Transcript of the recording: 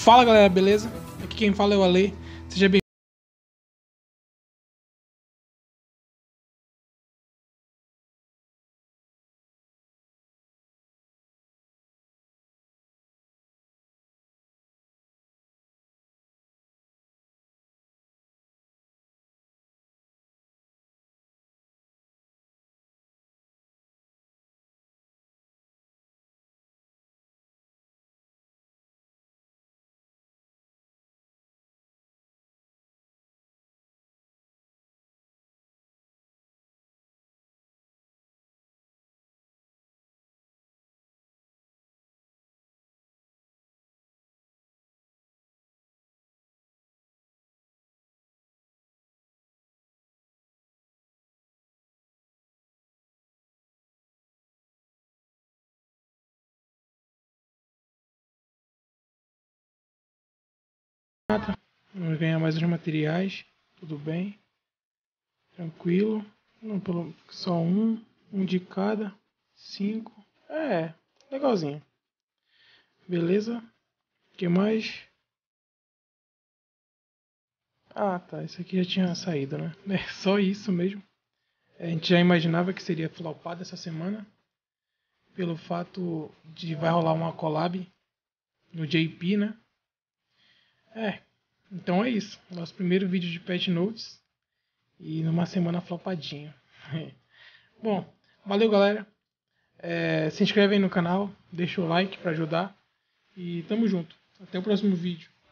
Fala galera, beleza? Aqui quem fala é o Ale. Seja bem nada. Vamos ganhar mais uns materiais. Tudo bem. Tranquilo. Não, só um de cada. 5. Legalzinho. Beleza. O que mais? Ah, tá. Isso aqui já tinha saído, né? É só isso mesmo. A gente já imaginava que seria flopado essa semana. Pelo fato de vai rolar uma collab no JP, né? Então é isso. Nosso primeiro vídeo de Pet Notes. E numa semana flopadinho. Bom, valeu galera. Se inscreve aí no canal, deixa o like para ajudar. E tamo junto. Até o próximo vídeo.